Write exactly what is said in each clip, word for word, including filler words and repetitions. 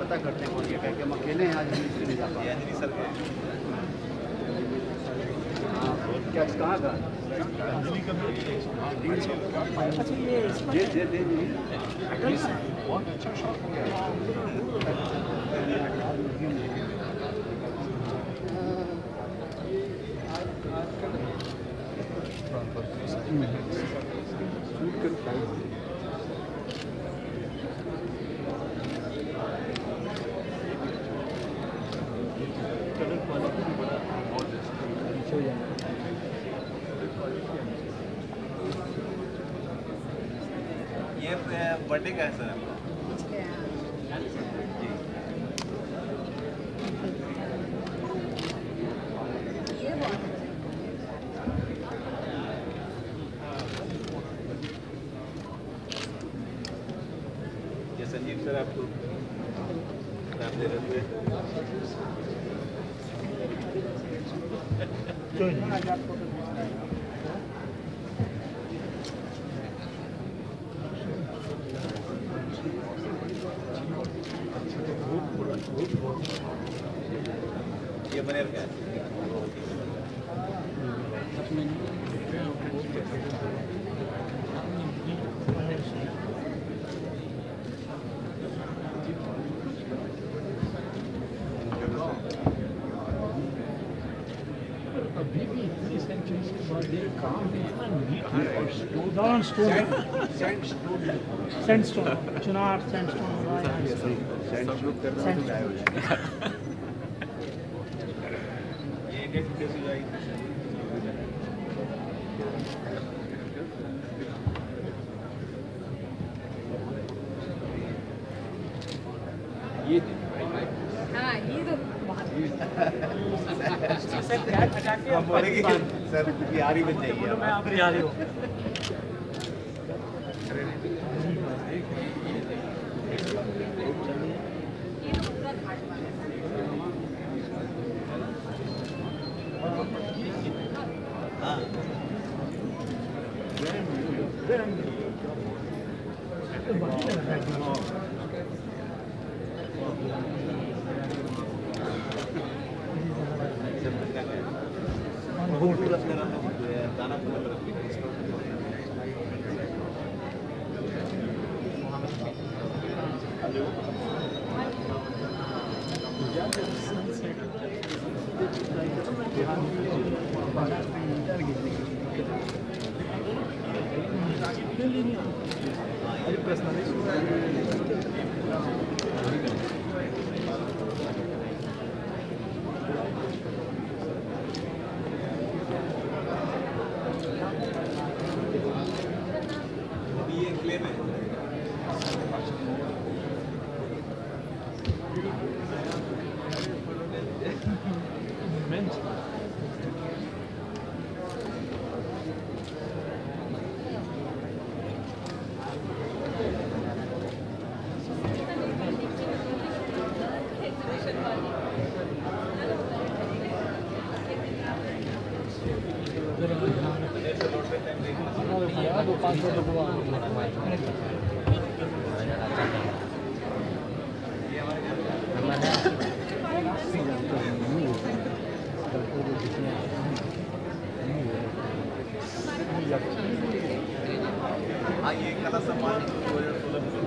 पता करते हैं कौन ये कह के हम अकेले हैं आज हम इसलिए नहीं जा पा रहे। क्या कहाँ का ये दे दे बहुत अच्छा शॉट हो गया। ये बर्थडे का है सर ये संजीव सर आपको नाम दे रहे थे ये बने क्या है सैंडस्टोन चुनार सैंडस्टोन ये डेट कैसे जाएगी ये हाँ ये तो हम बोलेंगे सर बिहारी बन जाएगी मैं आप बिहारी हो हाँ ये कला सम्मान दो हजार सोलह में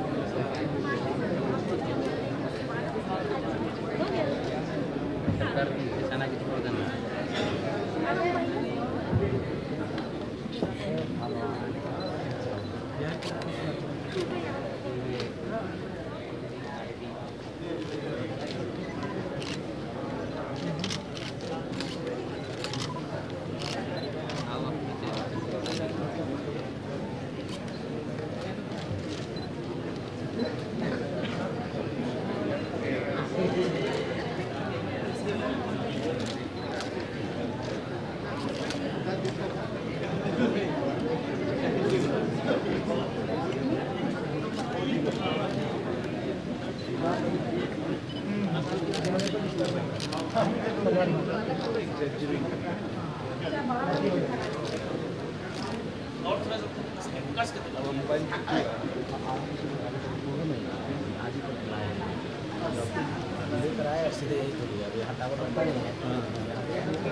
सीधे यही तो लिया अभी हटावर में पानी है